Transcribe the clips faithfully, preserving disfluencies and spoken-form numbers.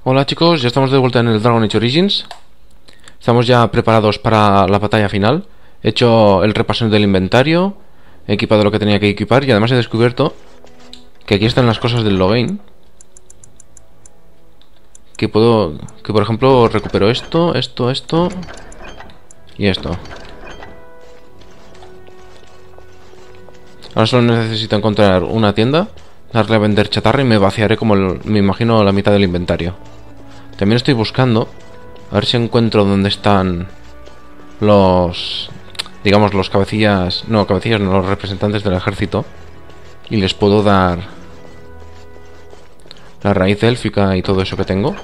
Hola chicos, ya estamos de vuelta en el Dragon Age Origins. Estamos ya preparados para la batalla final. He hecho el repaso del inventario, he equipado lo que tenía que equipar y además he descubierto que aquí están las cosas del login. Que puedo, que por ejemplo recupero esto, esto, esto y esto. Ahora solo necesito encontrar una tienda, darle a vender chatarra y me vaciaré como el, me imagino la mitad del inventario. También estoy buscando a ver si encuentro dónde están los, digamos, los cabecillas, no, cabecillas no, los representantes del ejército, y les puedo dar la raíz élfica y todo eso que tengo.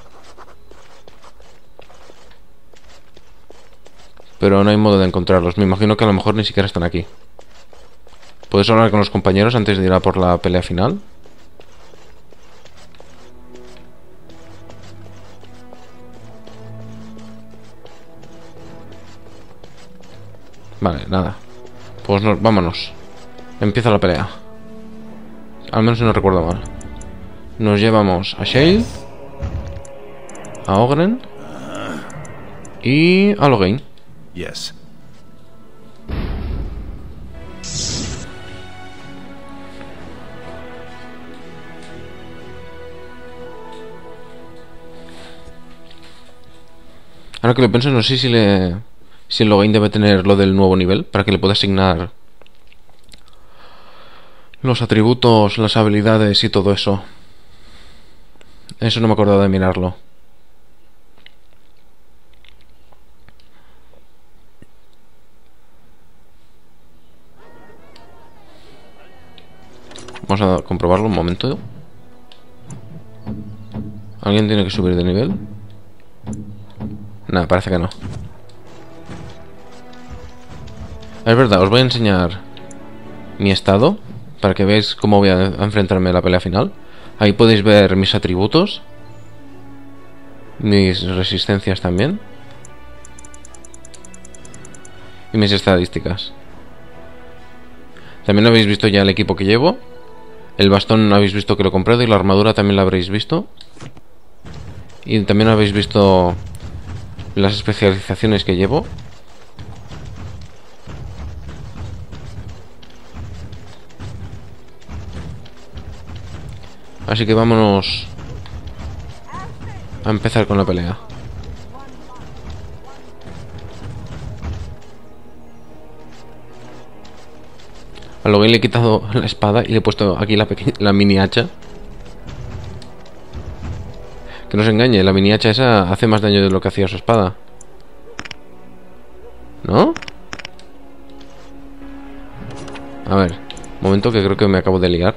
Pero no hay modo de encontrarlos. Me imagino que a lo mejor ni siquiera están aquí. ¿Puedes hablar con los compañeros antes de ir a por la pelea final? Vale, nada. Pues no, vámonos. Empieza la pelea. Al menos si no recuerdo mal. Nos llevamos a Shale, a Ogren y a Loghain. Yes. Ahora que lo pienso, no sé si le... Si el Loghain debe tener lo del nuevo nivel, para que le pueda asignar los atributos, las habilidades y todo eso. Eso no me acordaba de mirarlo. Vamos a comprobarlo un momento. ¿Alguien tiene que subir de nivel? Nada, parece que no. Es verdad, os voy a enseñar mi estado para que veáis cómo voy a enfrentarme a la pelea final. Ahí podéis ver mis atributos, mis resistencias también y mis estadísticas. También habéis visto ya el equipo que llevo. El bastón habéis visto que lo he comprado y la armadura también la habréis visto. Y también habéis visto las especializaciones que llevo. Así que vámonos a empezar con la pelea. A Loghain le he quitado la espada y le he puesto aquí la, la mini hacha. Que no se engañe, la mini hacha esa hace más daño de lo que hacía su espada. ¿No? A ver, un momento que creo que me acabo de liar.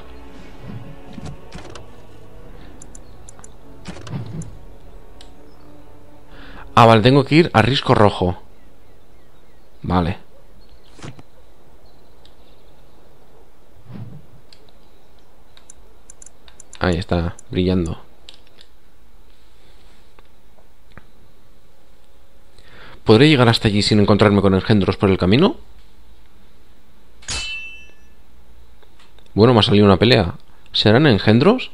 Ah, vale, tengo que ir a risco rojo. Vale. Ahí está, brillando. ¿Podré llegar hasta allí sin encontrarme con engendros por el camino? Bueno, me ha salido una pelea. ¿Serán engendros?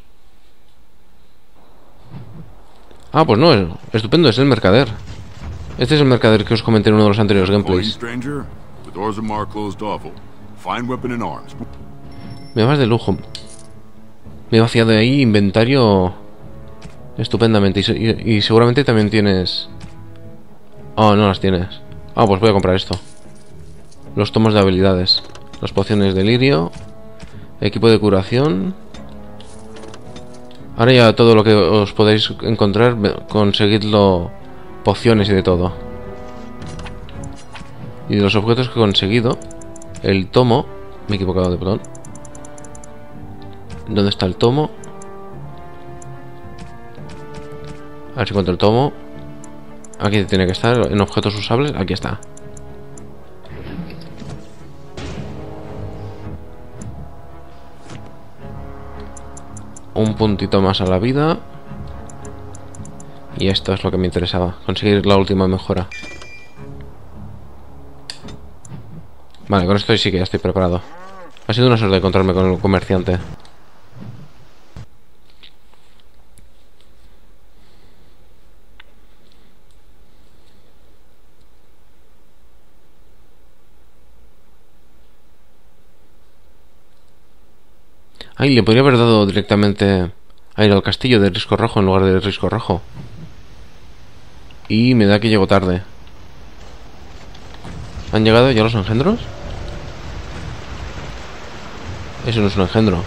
Ah, pues no, es estupendo, es el mercader. Este es el mercader que os comenté en uno de los anteriores gameplays. Me vas de lujo. Me he vaciado de ahí inventario estupendamente. Y, y, y seguramente también tienes... Oh, no las tienes. Ah, pues voy a comprar esto. Los tomos de habilidades. Las pociones de lirio. Equipo de curación. Ahora ya todo lo que os podéis encontrar, conseguidlo, pociones y de todo. Y de los objetos que he conseguido, el tomo, me he equivocado de botón. ¿Dónde está el tomo? A ver si encuentro el tomo. Aquí tiene que estar, en objetos usables, aquí está. Un puntito más a la vida. Y esto es lo que me interesaba, conseguir la última mejora. Vale, con esto sí que ya estoy preparado. Ha sido una suerte encontrarme con el comerciante. Ay, le podría haber dado directamente a ir al castillo de Risco Rojo en lugar de Risco Rojo. Y me da que llego tarde. ¿Han llegado ya los engendros? Eso no es un engendro.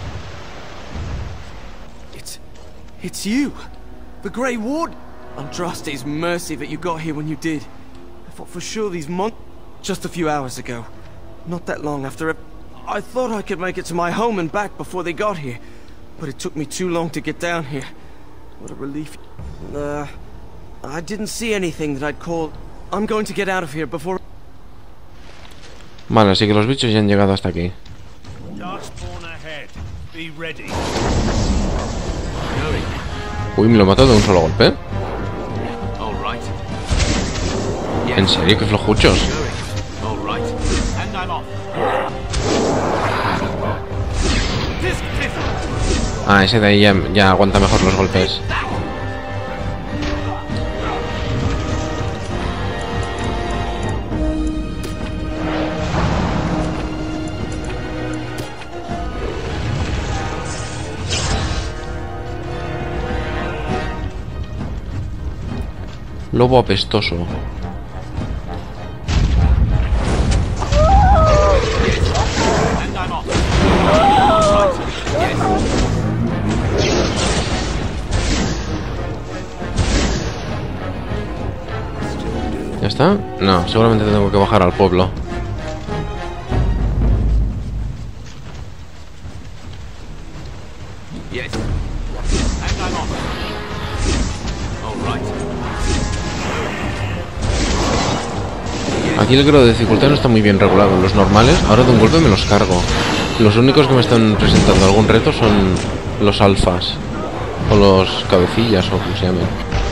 It's... It's you! The Grey Ward! I'll trust His mercy that you got here when you did. I thought for sure these mon... Just a few hours ago. Not that long after it... I thought I could make it to my home and back before they got here. But it took me too long to get down here. What a relief. Uh... I didn't see anything that I'd call... I'm going to get out of here before... Vale, así que los bichos ya han llegado hasta aquí. Uy, me lo he matado de un solo golpe. ¿En serio? ¡Qué flojuchos! Ah, ese de ahí ya, ya aguanta mejor los golpes. Lobo apestoso. ¿Ya está? No, seguramente tengo que bajar al pueblo. Aquí el grado de dificultad no está muy bien regulado. Los normales, ahora de un golpe me los cargo. Los únicos que me están presentando algún reto son los alfas. O los cabecillas, o como se llamen.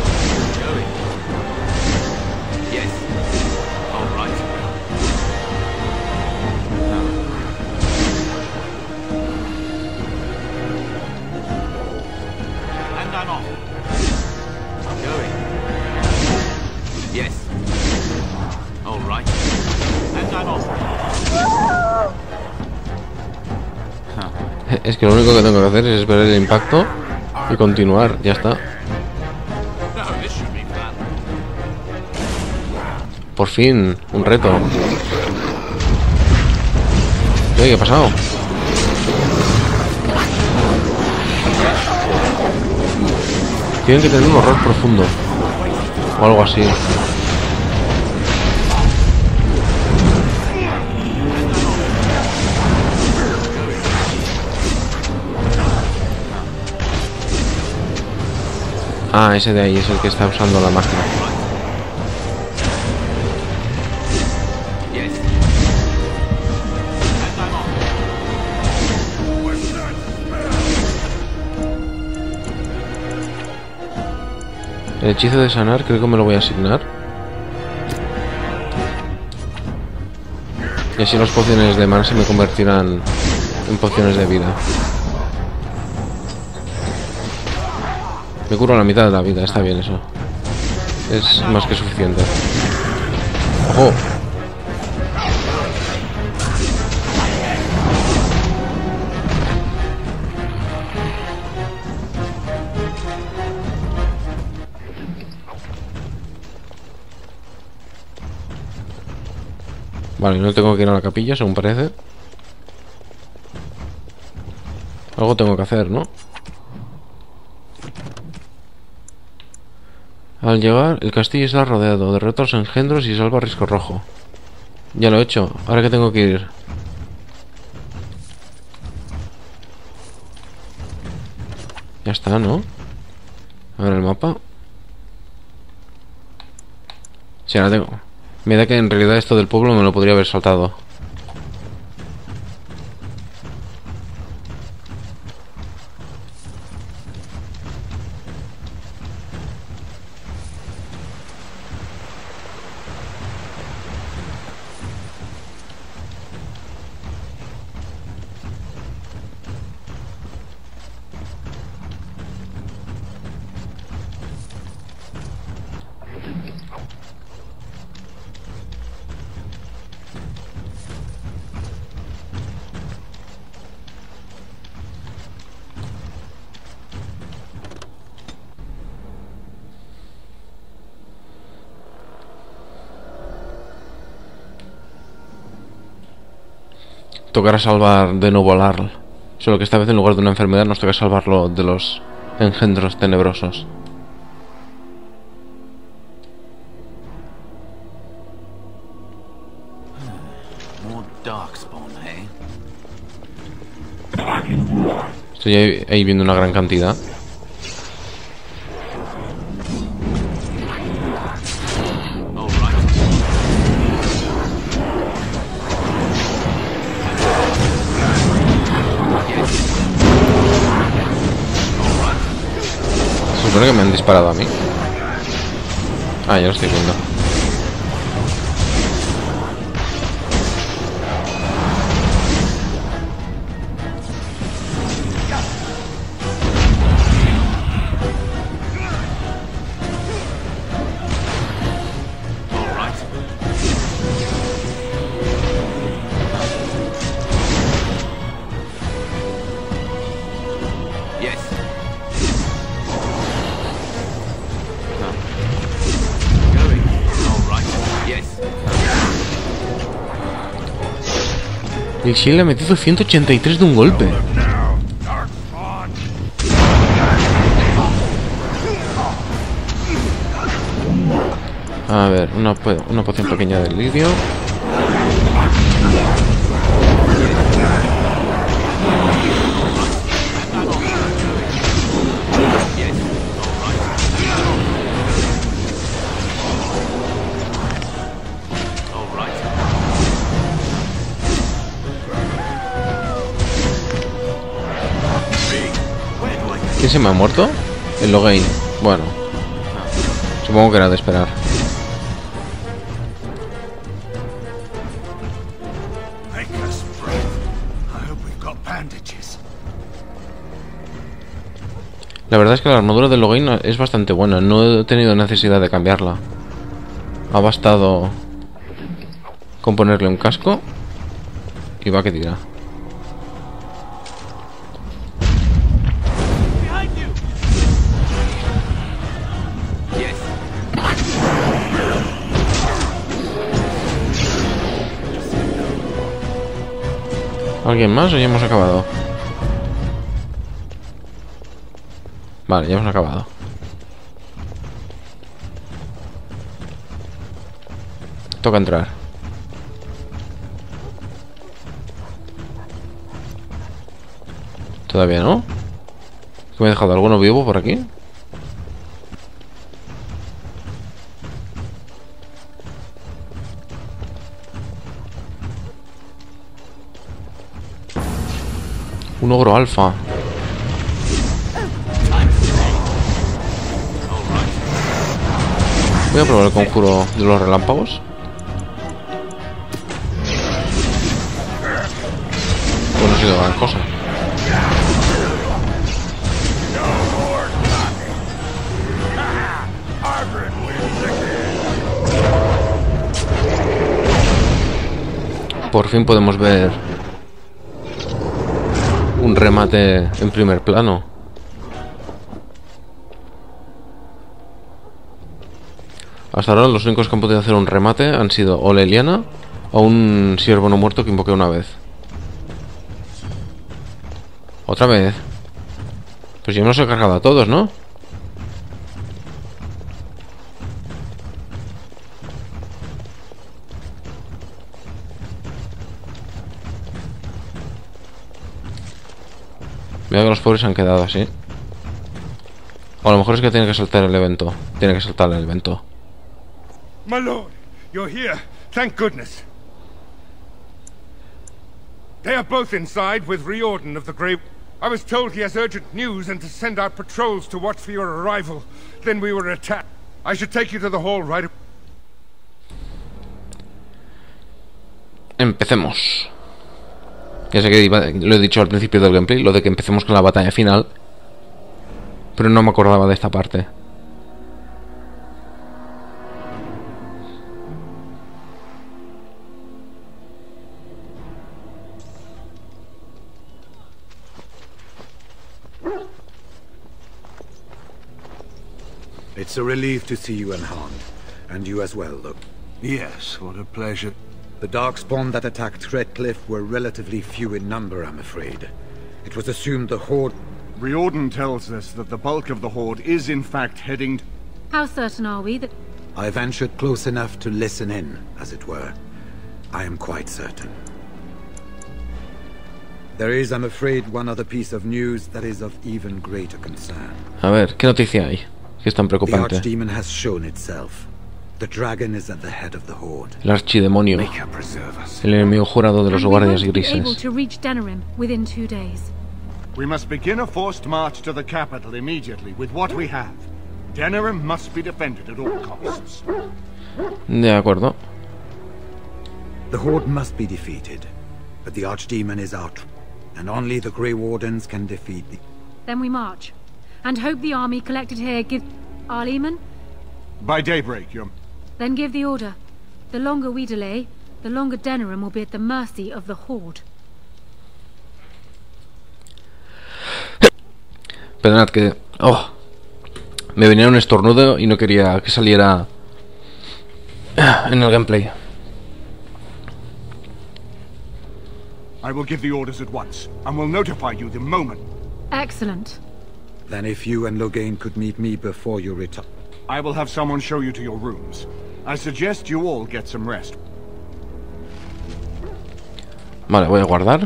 Es que lo único que tengo que hacer es esperar el impacto y continuar, ya está. Por fin, un reto. ¿Qué ha pasado? Tienen que tener un horror profundo o algo así. Ah, ese de ahí es el que está usando la magia. El hechizo de sanar creo que me lo voy a asignar. Y así las pociones de mana se me convertirán en pociones de vida. Me curo la mitad de la vida, está bien eso. Es más que suficiente. ¡Ojo! Vale, no tengo que ir a la capilla, según parece. Algo tengo que hacer, ¿no? Al llegar, el castillo está rodeado. Derrota a los engendros y salva a Risco Rojo. Ya lo he hecho. ¿Ahora qué tengo que ir? Ya está, ¿no? A ver el mapa. Sí, ahora tengo. Me da que en realidad esto del pueblo me lo podría haber saltado. tocará salvar de nuevo a Larl. Solo que esta vez en lugar de una enfermedad nos toca salvarlo de los engendros tenebrosos. Estoy ahí, ahí viendo una gran cantidad. Se supone que me han disparado a mí. Ah, ya lo estoy viendo. El Shield le ha metido ciento ochenta y tres de un golpe. A ver, una, una poción pequeña de lirio. ¿Quién se me ha muerto? El Loghain. Bueno, supongo que era de esperar. La verdad es que la armadura del Loghain es bastante buena. No he tenido necesidad de cambiarla. Ha bastado con ponerle un casco y va que tira. ¿Alguien más o ya hemos acabado? Vale, ya hemos acabado. Toca entrar. ¿Todavía no? ¿Me he dejado alguno vivo por aquí? Un ogro alfa. Voy a probar el conjuro de los relámpagos. Pues no ha sido gran cosa. Por fin podemos ver un remate en primer plano. Hasta ahora los únicos que han podido hacer un remate han sido o Leliana o un siervo no muerto que invoqué una vez. Otra vez. Pues yo me los he cargado a todos, ¿no? Mira que los pobres se han quedado así. O a lo mejor es que tiene que saltar el evento. Tiene que saltar el evento. My lord, you're here. Thank goodness. They are both inside with Riordan of the Grey. I was told he has urgent news and to send out patrols to watch for your arrival. Then we were attacked. I should take you to the hall right away. Empecemos. Ya sé que iba, lo he dicho al principio del gameplay, lo de que empecemos con la batalla final. Pero no me acordaba de esta parte. It's a relief to see you unharmed. And you as well, look. Yes, what a pleasure. The Darkspawn that attacked Redcliffe were relatively few in number, I'm afraid. It was assumed the Horde... Riordan tells us that the bulk of the Horde is in fact heading... How certain are we that... I ventured close enough to listen in, as it were. I am quite certain. There is, I'm afraid, one other piece of news that is of even greater concern. A ver, ¿qué noticia hay? ¿Qué es tan The preocupante? Archdemon has shown itself. The dragon is at the head of the Horde. El archidemonio. May her preserve us. El enemigo jurado de los And we guardias won't be able grises. to reach Denerim within two days. We must begin a forced march to the capital immediately with what we have. Denerim must be defended at all costs. De acuerdo. The Horde must be defeated, but the Archdemon is out, and only the Grey Wardens can defeat the... Then we march, and hope the army collected here give... Arleman? By daybreak, Your... Then give the order. The longer we delay, the longer Denerim will be at the mercy of the Horde. Perdonad que... Oh, me venía un estornudo y no quería que saliera en el gameplay. I will give the orders at once, and will notify you the moment. Excellent. Then if you and Loghain could meet me before you return... I will have someone show you to your rooms. I suggest you all get some rest. Vale, voy a guardar.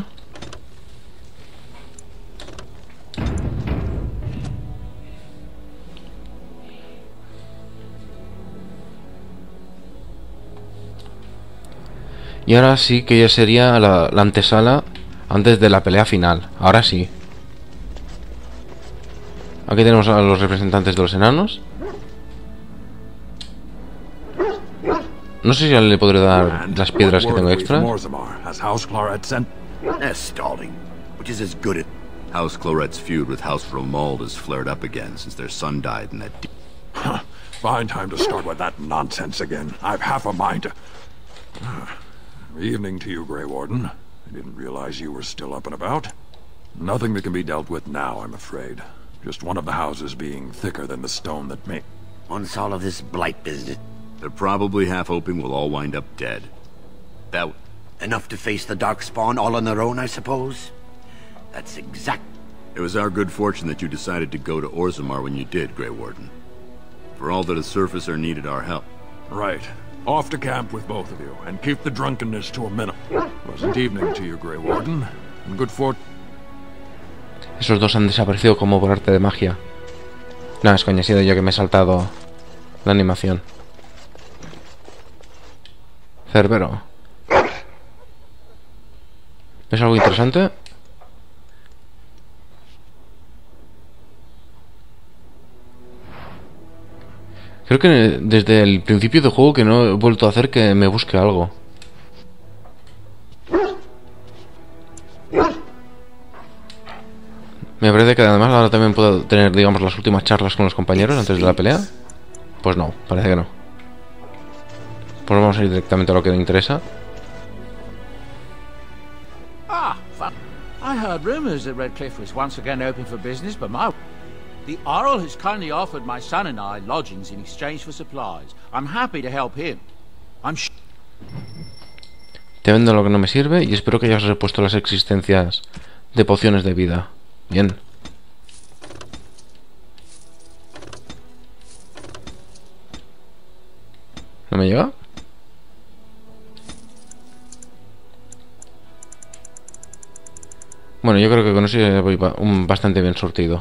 Y ahora sí que ya sería la, la antesala antes de la pelea final. Ahora sí. Aquí tenemos a los representantes de los enanos. No sé si ya le podré dar las piedras que tengo extra. Has House Clorette sent? Eh, stalling, which is as good as... House Clorette's feud with House Romuald has flared up again since their son died in that... Huh. Fine time to start with that nonsense again. I've half a mind to... Evening to you, Grey Warden. I didn't realize you were still up and about. Nothing that can be dealt with now, I'm afraid. Just one of the houses being thicker than the stone that made... Once all of this blight business... They're probably half hoping we'll all wind up dead. That... Enough to face the Darkspawn all on their own, I suppose? That's exact... It was our good fortune that you decided to go to Orzammar when you did, Grey Warden. For all that the surface are needed our help. Right. Off to camp with both of you, and keep the drunkenness to a minimum. Pleasant evening to you, Grey Warden, and good fortune. Esos dos han desaparecido como por arte de magia. Nada, es coña, ha sido yo que me he saltado la animación. Cerbero. ¿Es algo interesante? Creo que desde el principio del juego que no he vuelto a hacer que me busque algo. Me parece que además ahora también puedo tener, digamos, las últimas charlas con los compañeros antes de la pelea. Pues no, parece que no. Pues vamos a ir directamente a lo que me interesa. Ah, fuck. I heard rumors that Redcliffe was once again open for business, but my... The Earl has kindly offered my son and I lodgings in exchange for supplies. I'm happy to help him. I'm sh... Te vendo lo que no me sirve y espero que hayas repuesto las existencias de pociones de vida. Bien. ¿No me llega? Bueno, yo creo que con eso ya voy bastante bien surtido.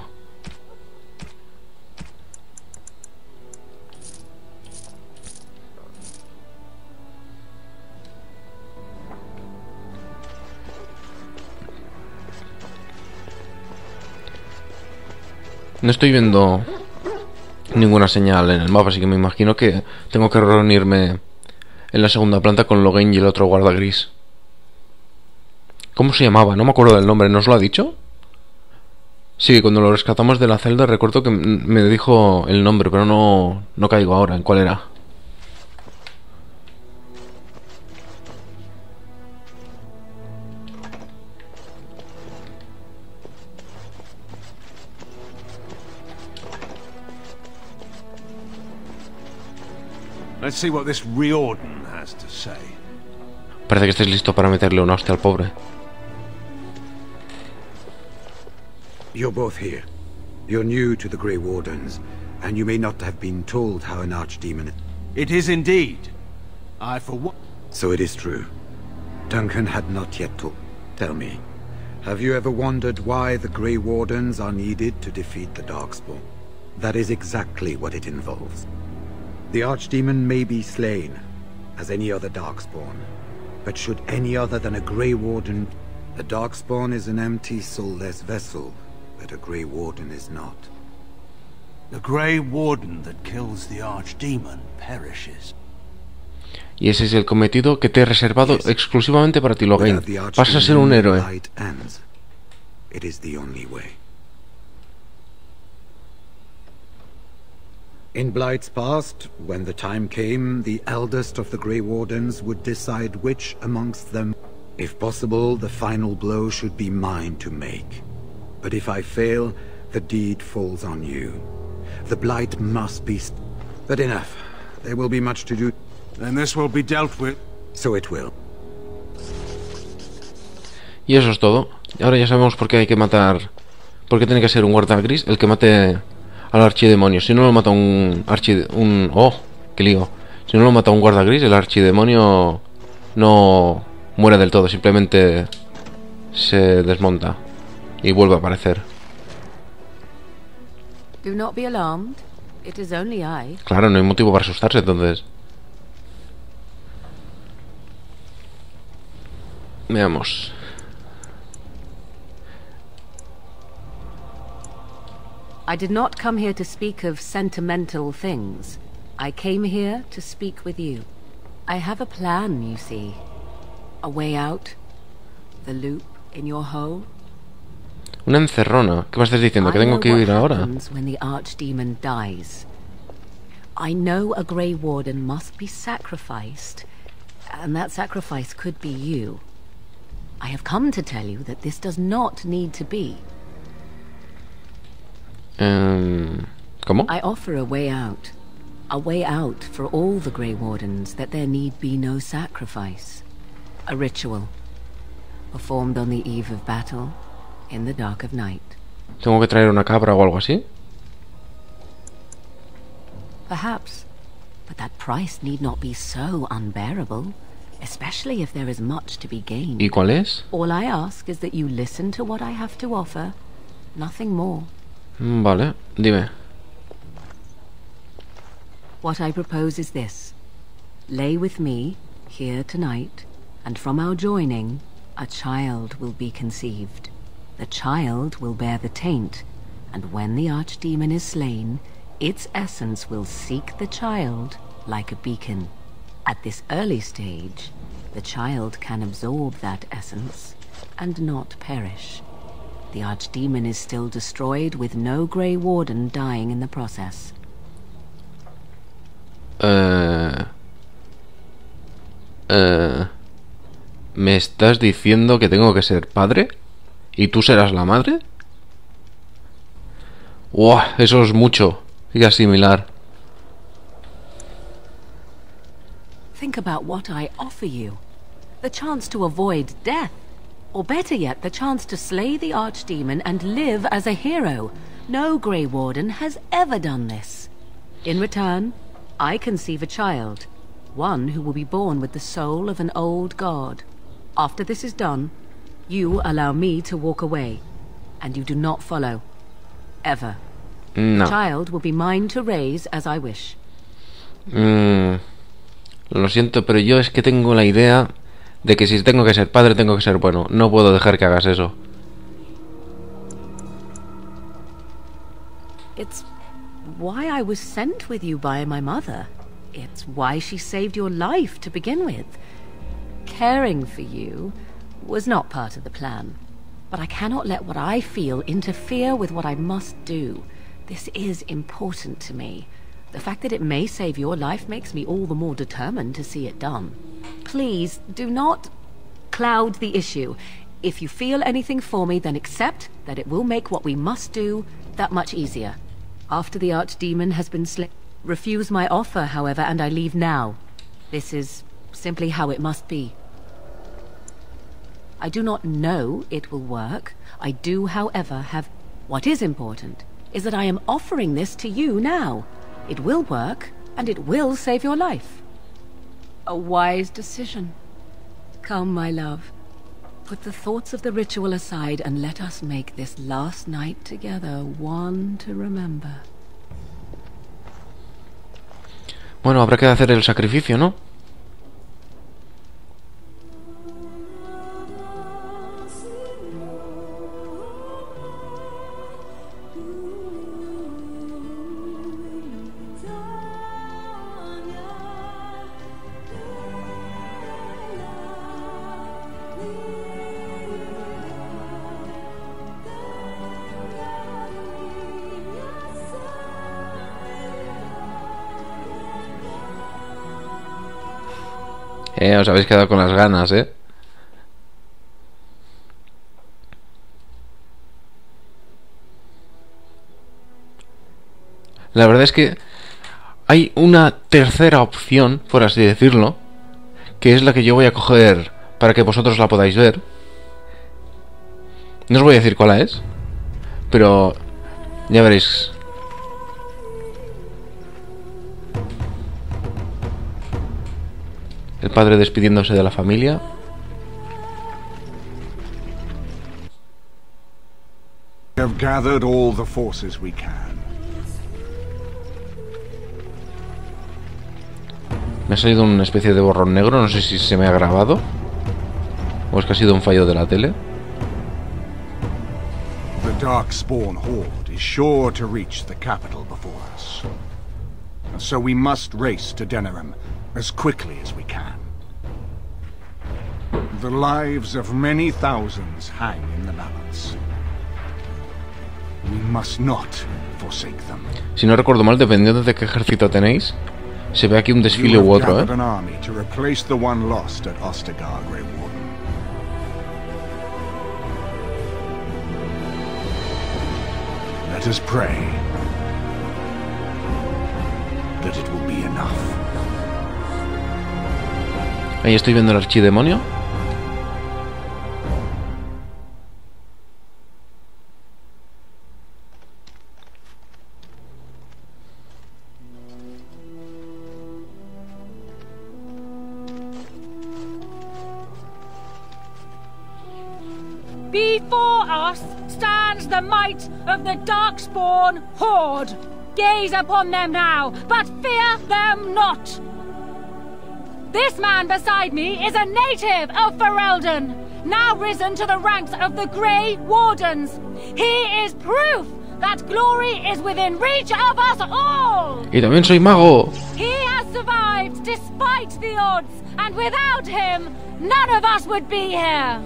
No estoy viendo ninguna señal en el mapa, así que me imagino que tengo que reunirme en la segunda planta con Loghain y el otro guarda gris. ¿Cómo se llamaba? No me acuerdo del nombre, ¿nos lo ha dicho? Sí, cuando lo rescatamos de la celda recuerdo que me dijo el nombre, pero no, no caigo ahora en cuál era. Let's see what this Riordan has to say. Parece que estés listo para meterle una hostia al pobre. You're both here. You're new to the Grey Wardens, and you may not have been told how an archdemon... It is indeed. I for what? So it is true. Duncan had not yet told. Tell me, have you ever wondered why the Grey Wardens are needed to defeat the Darkspawn? That is exactly what it involves. The archdemon may be slain, as any other Darkspawn, but should any other than a Grey Warden... The Darkspawn is an empty, soulless vessel, but a Grey Warden is not. The Grey Warden that kills the archdemon perishes. Y ese es el cometido que te he reservado yes. exclusivamente para ti, Loghain. Vas a ser un héroe. It is the only way. In Blight's past, when the time came, the eldest of the Grey Wardens would decide which amongst them. If possible, the final blow should be mine to make. But if I fail, the deed falls on you. The Blight must be... St but enough. There will be much to do. Then this will be dealt with. So it will. Y eso es todo. Ahora ya sabemos por qué hay que matar... Por qué tiene que ser un guarda gris el que mate al archidemonio. Si no lo mata un archid... Un... ¡Oh! ¡Qué lío! Si no lo mata un guarda gris, el archidemonio no muere del todo. Simplemente se desmonta y vuelve a aparecer. Do not be alarmed. It is only I. Claro, no hay motivo para asustarse, entonces. Veamos. I did not come here to speak of sentimental things. I came here to speak with you. I have a plan, you see. A way out. The loop in your hole. Una encerrona. ¿Qué me estás diciendo? ¿Que tengo que ir ahora? When the archdemon dies. I know a Grey Warden must be sacrificed, and that sacrifice could be you. I have come to tell you that this does not need to be. Um, ¿Cómo? I offer a way out. A way out for all the Grey Wardens, that there need be no sacrifice. A ritual. Performed on the eve of battle, in the dark of night. ¿Tengo que traer una cabra o algo así? Perhaps. But that price need not be so unbearable. Especially if there is much to be gained. ¿Y cuál es? All I ask is that you listen to what I have to offer. Nothing more. Vale, dime. What I propose is this. Lay with me, here tonight, and from our joining, a child will be conceived. The child will bear the taint, and when the archdemon is slain, its essence will seek the child like a beacon. At this early stage, the child can absorb that essence and not perish. The archdemon is still destroyed with no Grey Warden dying in the process. Uh, uh, ¿Me estás diciendo que tengo que ser padre? ¿Y tú serás la madre? ¡Wow! Eso es mucho y asimilar. Think about what I offer you. The chance to avoid death. Or better yet, the chance to slay the archdemon and live as a hero. No Grey Warden has ever done this. In return, I conceive a child. One who will be born with the soul of an old god. After this is done, you allow me to walk away. And you do not follow. Ever. No. The child will be mine to raise as I wish. Mm. Lo siento, pero yo es que tengo la idea de que si tengo que ser padre, tengo que ser bueno. No puedo dejar que hagas eso. It's why I was sent with you by my mother. It's why she saved your life to begin with. Caring for you was not part of the plan. But I cannot let what I feel interfere with what I must do. This is important to me. The fact that it may save your life makes me all the more determined to see it done. Please, do not cloud the issue. If you feel anything for me, then accept that it will make what we must do that much easier. After the archdemon has been slain. Refuse my offer, however, and I leave now. This is simply how it must be. I do not know it will work. I do, however, have... What is important is that I am offering this to you now. It will work, and it will save your life. A wise decision. Come, my love. Put the thoughts of the ritual aside and let us make this last night together one to remember. Bueno, habrá que hacer el sacrificio, ¿no? Eh, os habéis quedado con las ganas, ¿eh? La verdad es que hay una tercera opción, por así decirlo, que es la que yo voy a coger para que vosotros la podáis ver. No os voy a decir cuál es, pero ya veréis. El padre despidiéndose de la familia. We have gathered all the forces we can. Me ha salido una especie de borrón negro, no sé si se me ha grabado o es que ha sido un fallo de la tele. The Darkspawn horde is sure to reach the capital before us. And so we must race to Denerim as quickly as we can. The lives of many thousands hang in the balance. We must not forsake them. Si no recuerdo mal, dependiendo de qué ejército tenéis, se ve aquí un desfile u otro, ¿eh? An army to replace the one lost at Ostagar, Grey Warden. Let us pray that it will be enough. Ahí estoy viendo el archidemonio. Before us stands the might of the Darkspawn horde. Gaze upon them now, but fear them not. This man beside me is a native of Ferelden, now risen to the ranks of the Grey Wardens. He is proof that glory is within reach of us all. Y también soy mago. He has survived despite the odds, and without him, none of us would be here.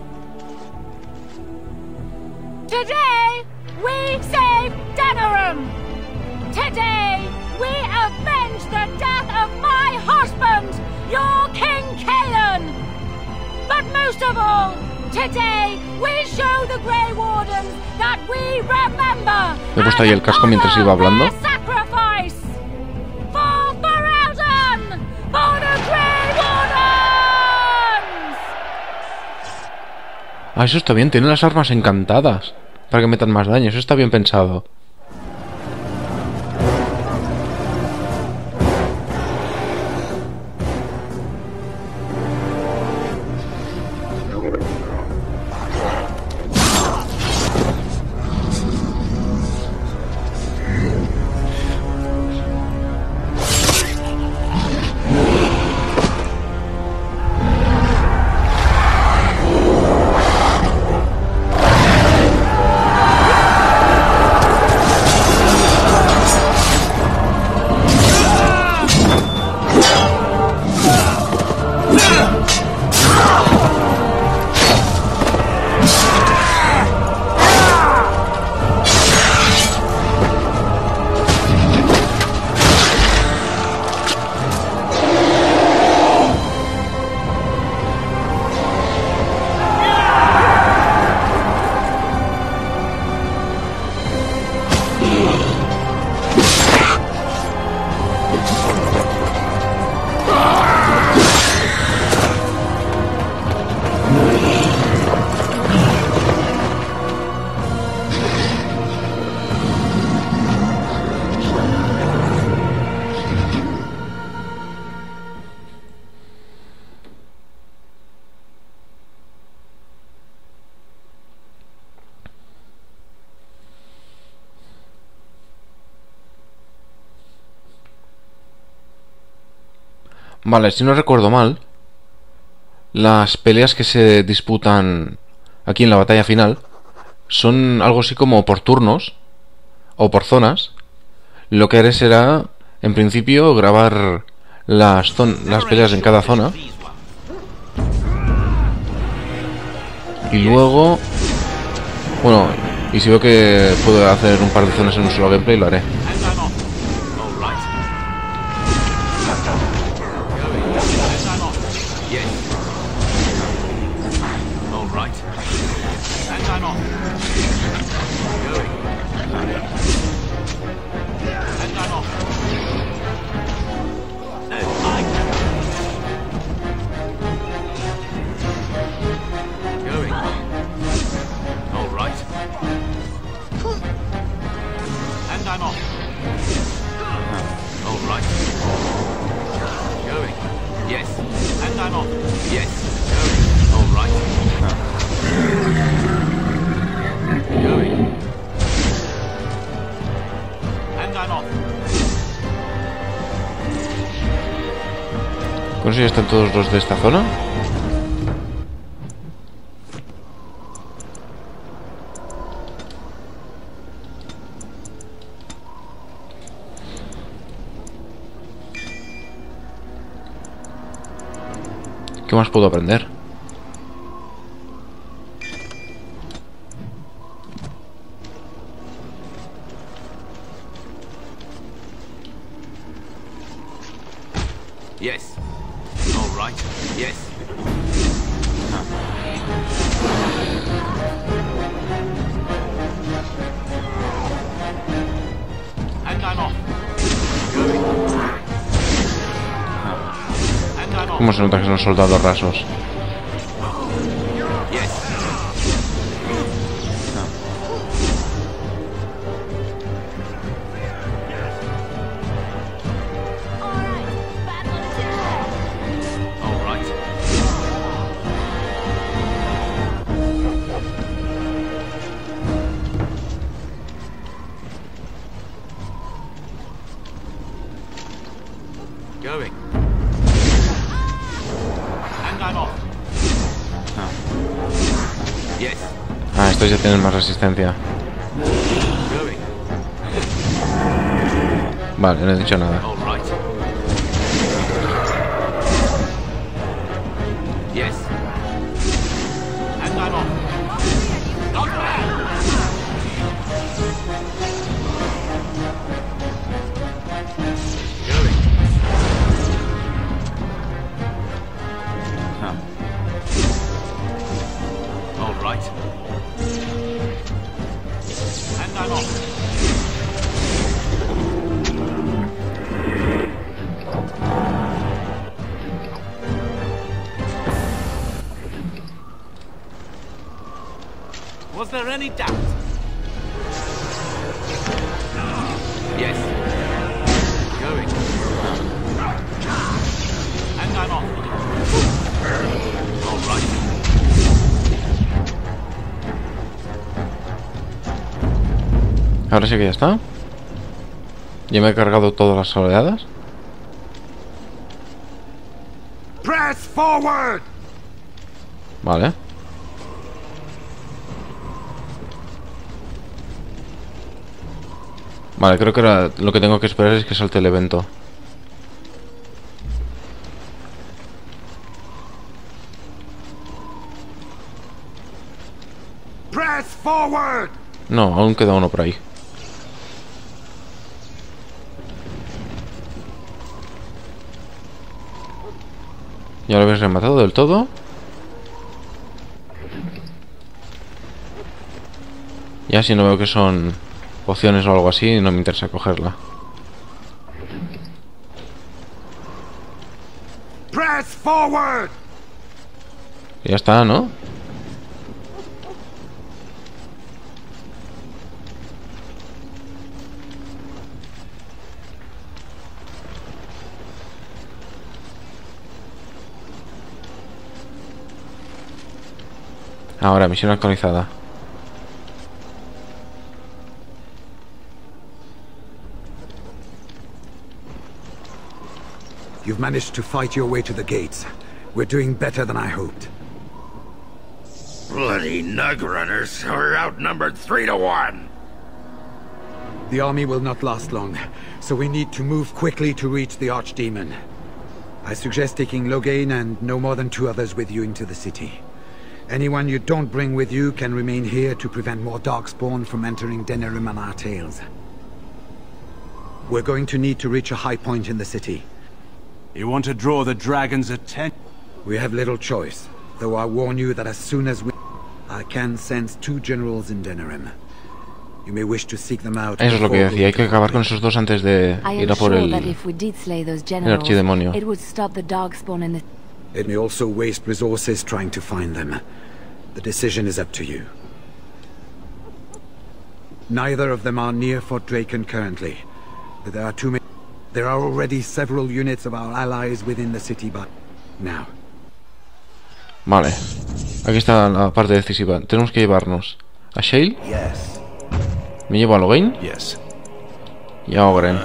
Today, we save Denerim. Today, we avenge the death of my husband, your King Caelan. But most of all, today, we show the Grey Wardens that we remember. Me he puesto ahí el casco mientras iba hablando. Sacrifice for Ferelden, for the Grey Wardens. Ah, eso está bien, tiene las armas encantadas para que metan más daño, eso está bien pensado. Vale, si no recuerdo mal, las peleas que se disputan aquí en la batalla final son algo así como por turnos o por zonas. Lo que haré será, en principio, grabar las, las peleas en cada zona. Y luego... Bueno, y si veo que puedo hacer un par de zonas en un solo gameplay, lo haré. No sé si están todos los de esta zona. ¿Qué más puedo aprender? Yes. All right. Yes. And I'm off. ¿Cómo se nota que son soldados rasos? Going. And I'm off. Yes. Ah, estos ya tienen más resistencia. Going. Vale, no he dicho nada. All right. Yes. And I'm off. Not bad. Going. All right. And I'm off. Was there any doubt? Yes. Going. And I'm off. All right. Ahora sí que ya está. Ya me he cargado todas las oleadas. Press forward! Vale. Vale, creo que ahora lo que tengo que esperar es que salte el evento. Press forward! No, aún queda uno por ahí. ¿Ya lo habéis rematado del todo? Ya si no veo que son pociones o algo así, no me interesa cogerla. Press forward! Ya está, ¿no? Ahora, misión actualizada. You've managed to fight your way to the gates. We're doing better than I hoped. Bloody nug runners. We're outnumbered three to one. The army will not last long, so we need to move quickly to reach the Archdemon. I suggest taking Loghain and no more than two others with you into the city. Anyone you don't bring with you can remain here to prevent more Darkspawn from entering Denerim on our tails. We're going to need to reach a high point in the city. You want to draw the dragon's attention? We have little choice, though I warn you that as soon as we... I can sense two generals in Denerim. You may wish to seek them out. Eso es lo que decía, hay que acabar con esos dos antes de ir a por el, el archidemonio. It would stop the Darkspawn in the... It may also waste resources trying to find them. The decision is up to you. Neither of them are near Fort Draken currently. There are too many... There are already several units of our allies within the city, but... Now. Vale. Aquí está la parte decisiva. Tenemos que llevarnos a Shale. Yes. Me llevo a Loghain. Yes. Y a Oghren.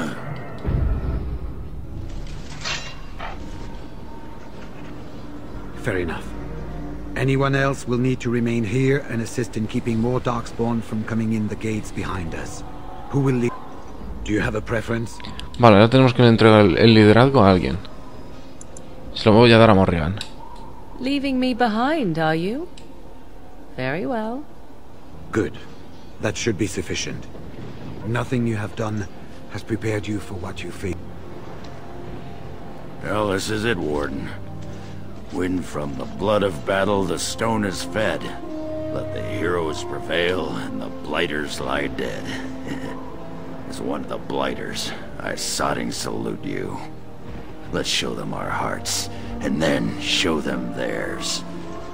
Fair enough. Anyone else will need to remain here and assist in keeping more Darkspawn from coming in the gates behind us. Who will lead? Do you have a preference? Vale, ahora tenemos que entregar el liderazgo a alguien. Se lo voy a dar a Morrigan. Leaving me behind, are you? Very well. Good. That should be sufficient. Nothing you have done has prepared you for what you face. Well, this is it, Warden. When from the blood of battle the stone is fed, let the heroes prevail and the blighters lie dead. As one of the blighters, I sodding salute you. Let's show them our hearts, and then show them theirs.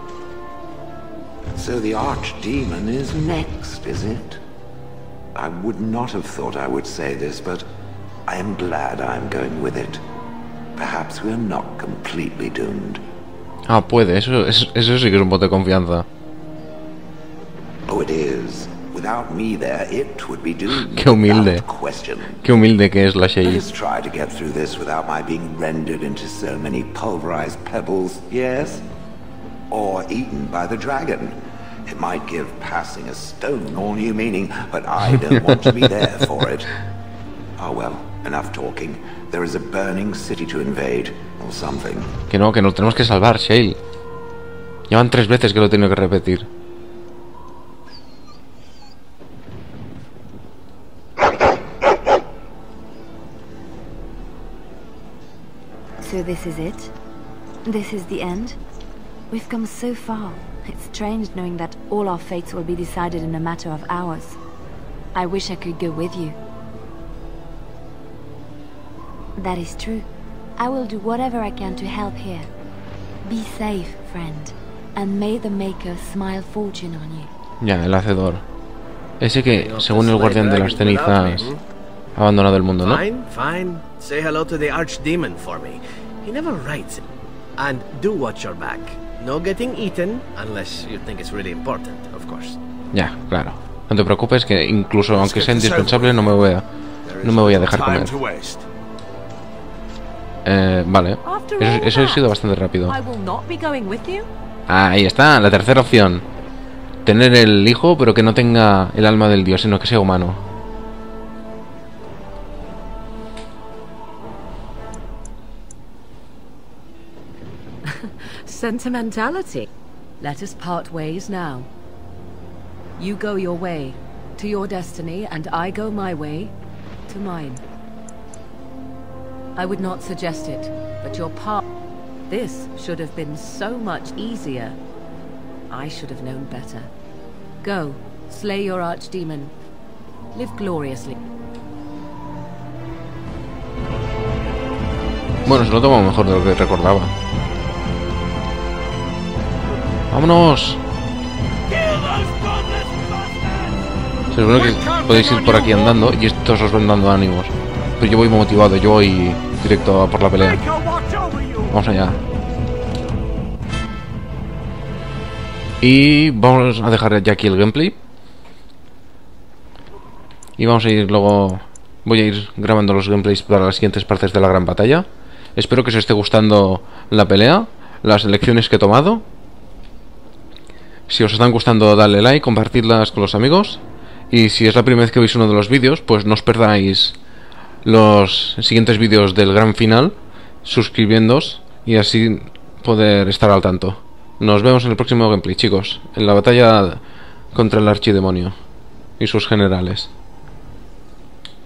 So the Archdemon is next, is it? I would not have thought I would say this, but I am glad I'm going with it. Perhaps we're not completely doomed. Ah, puede, eso, eso, eso sí que es un voto de confianza. Oh, it is. Without me there, it would be doomed. Qué humilde. Question. Qué humilde que es la Shale. Let us try to get through this without my being rendered into so many pulverized pebbles, yes? Or eaten by the dragon. It might give passing a stone all new meaning, but I don't want to be there for it. Oh well, enough talking. There is a burning city to invade, or something. Que no, que nos tenemos que salvar, Shale. Llevan tres veces que lo he tenido que repetir. So this is it? This is the end? We've come so far. It's strange knowing that all our fates will be decided in a matter of hours. I wish I could go with you. That is true. I will do whatever I can to help here. Be safe, friend. And may the Maker smile fortune on you. Ya, el hacedor. Ese que, según el guardián de las cenizas, ha abandonado el mundo, ¿no? Fine, fine. Say hello to the Archdemon for me. He never writes it. And do watch your back. No getting eaten, unless you think it's really important, of course. Ya, claro. No te preocupes que incluso aunque sea indispensable no me voy a, no me voy a dejar comer. Eh, vale. Eso, eso ha sido bastante rápido. Ahí está, la tercera opción. Tener el hijo, pero que no tenga el alma del dios, sino que sea humano. Sentimentality. Let us part ways now. You go your way to your destiny, and I go my way to mine. I would not suggest it, but your path... This should have been so much easier. I should have known better. Go, slay your archdemon. Live gloriously. Bueno, se lo tomo mejor de lo que recordaba. ¡Vámonos! Se supone que podéis ir por aquí andando y estos os van dando ánimos. Pero yo voy motivado, yo voy directo a por la pelea. Vamos allá. Y vamos a dejar ya aquí el gameplay. Y vamos a ir luego... Voy a ir grabando los gameplays para las siguientes partes de la gran batalla. Espero que os esté gustando la pelea, las elecciones que he tomado. Si os están gustando, dadle like, compartidlas con los amigos. Y si es la primera vez que veis uno de los vídeos, pues no os perdáis los siguientes vídeos del gran final, suscribiéndoos y así poder estar al tanto. Nos vemos en el próximo gameplay, chicos, en la batalla contra el archidemonio y sus generales.